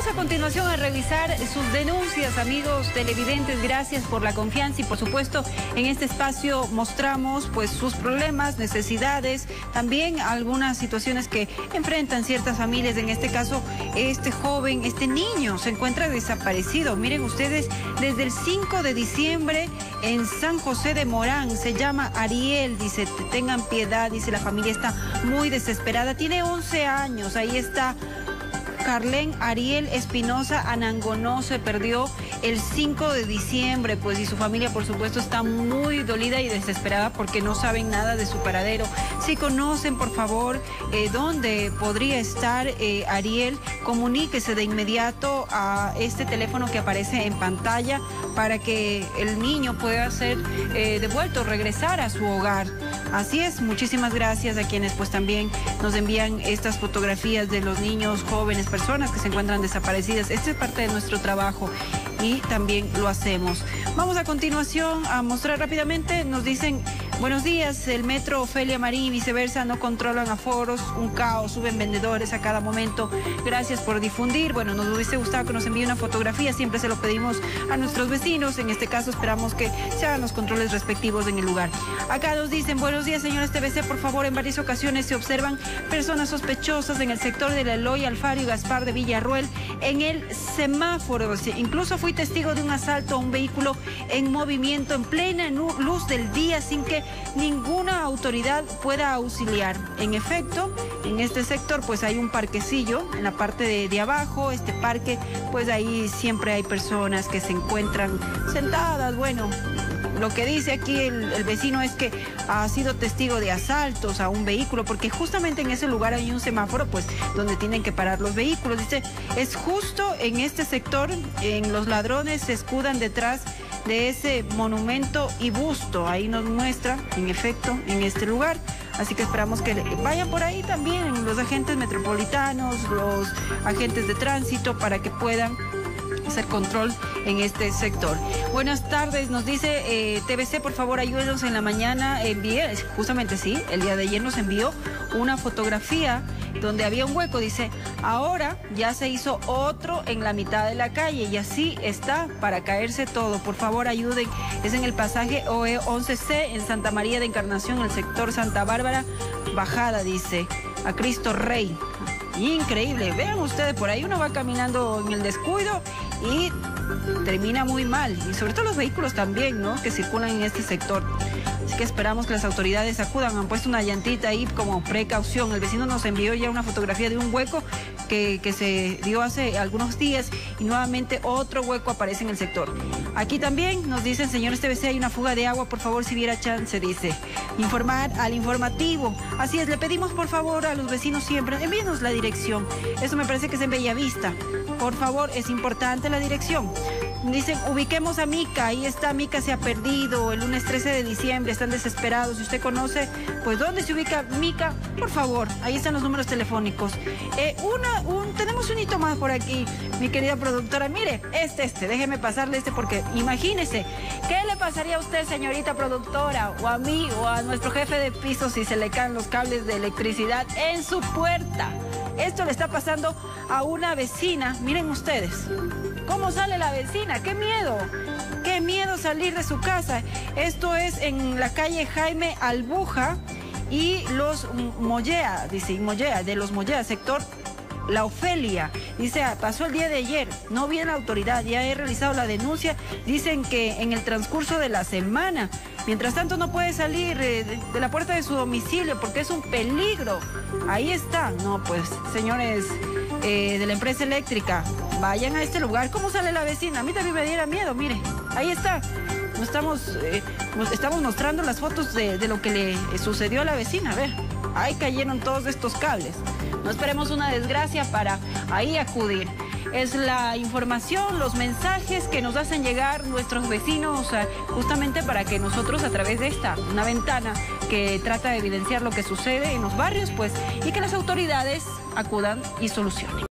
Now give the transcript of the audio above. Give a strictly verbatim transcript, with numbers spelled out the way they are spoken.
Vamos a continuación a revisar sus denuncias, amigos televidentes. Gracias por la confianza y por supuesto en este espacio mostramos pues sus problemas, necesidades, también algunas situaciones que enfrentan ciertas familias. En este caso, este joven, este niño se encuentra desaparecido. Miren ustedes, desde el cinco de diciembre en San José de Morán, se llama Ariel, dice, tengan piedad, dice, la familia está muy desesperada, tiene once años, ahí está Carlen Ariel Espinosa Anangonó, se perdió el cinco de diciembre, pues, y su familia, por supuesto, está muy dolida y desesperada porque no saben nada de su paradero. Si conocen, por favor, eh, dónde podría estar eh, Ariel, comuníquese de inmediato a este teléfono que aparece en pantalla para que el niño pueda ser eh, devuelto, regresar a su hogar. Así es, muchísimas gracias a quienes pues también nos envían estas fotografías de los niños, jóvenes, personas que se encuentran desaparecidas. Este es parte de nuestro trabajo y también lo hacemos. Vamos a continuación a mostrar rápidamente, nos dicen, buenos días, el metro Ofelia Marín y viceversa no controlan aforos, un caos, suben vendedores a cada momento. Gracias por difundir. Bueno, nos hubiese gustado que nos envíe una fotografía, siempre se lo pedimos a nuestros vecinos, en este caso esperamos que se hagan los controles respectivos en el lugar. Acá nos dicen, buenos días, señores T V C, por favor, en varias ocasiones se observan personas sospechosas en el sector de la Eloy, Alfaro y Gaspar de Villarruel en el semáforo. Incluso fui testigo de un asalto a un vehículo en movimiento en plena luz del día sin que ninguna autoridad pueda auxiliar. En efecto, en este sector pues hay un parquecillo en la parte de, de abajo. Este parque, pues ahí siempre hay personas que se encuentran sentadas. Bueno, lo que dice aquí el, el vecino es que ha sido testigo de asaltos a un vehículo, porque justamente en ese lugar hay un semáforo, pues, donde tienen que parar los vehículos. Dice, es justo en este sector, en los ladrones se escudan detrás de ese monumento y busto. Ahí nos muestra, en efecto, en este lugar. Así que esperamos que vayan por ahí también los agentes metropolitanos, los agentes de tránsito, para que puedan hacer control en este sector. Buenas tardes, nos dice eh, T V C, por favor ayúdenos en la mañana. Envié, justamente sí, el día de ayer nos envió una fotografía donde había un hueco. Dice, ahora ya se hizo otro en la mitad de la calle y así está para caerse todo. Por favor ayuden, es en el pasaje O E once C en Santa María de Encarnación, en el sector Santa Bárbara Bajada, dice, a Cristo Rey. Increíble, vean ustedes, por ahí uno va caminando en el descuido y termina muy mal, y sobre todo los vehículos también, ¿no?, que circulan en este sector. Así que esperamos que las autoridades acudan. Han puesto una llantita ahí como precaución. El vecino nos envió ya una fotografía de un hueco que, que se dio hace algunos días y nuevamente otro hueco aparece en el sector. Aquí también nos dicen, señores T V C, hay una fuga de agua, por favor, si hubiera chance, dice. Informar al informativo. Así es, le pedimos por favor a los vecinos siempre, envíenos la dirección. Eso me parece que es en Bellavista. Por favor, es importante la dirección. Dicen, ubiquemos a Mica, ahí está, Mica se ha perdido el lunes trece de diciembre, están desesperados. Si usted conoce, pues, ¿dónde se ubica Mica? Por favor, ahí están los números telefónicos. Eh, una, un, tenemos un hito más por aquí, mi querida productora. Mire, este, este, déjeme pasarle este porque imagínese, ¿qué le pasaría a usted, señorita productora, o a mí, o a nuestro jefe de piso si se le caen los cables de electricidad en su puerta? Esto le está pasando a una vecina, miren ustedes. ¿Cómo sale la vecina? ¡Qué miedo! ¡Qué miedo salir de su casa! Esto es en la calle Jaime Albuja y los Mollea, dice, Mollea, de los Mollea, sector La Ofelia. Dice, pasó el día de ayer, no viene la autoridad, ya he realizado la denuncia. Dicen que en el transcurso de la semana. Mientras tanto no puede salir eh, de, de la puerta de su domicilio porque es un peligro. Ahí está. No, pues, señores eh, de la empresa eléctrica, vayan a este lugar. ¿Cómo sale la vecina? A mí también me diera miedo, mire. Ahí está. Nos estamos, eh, nos estamos mostrando las fotos de, de lo que le eh, sucedió a la vecina. A ver, ahí cayeron todos estos cables. No esperemos una desgracia para ahí acudir. Es la información, los mensajes que nos hacen llegar nuestros vecinos, justamente para que nosotros, a través de esta, una ventana que trata de evidenciar lo que sucede en los barrios, pues, y que las autoridades acudan y solucionen.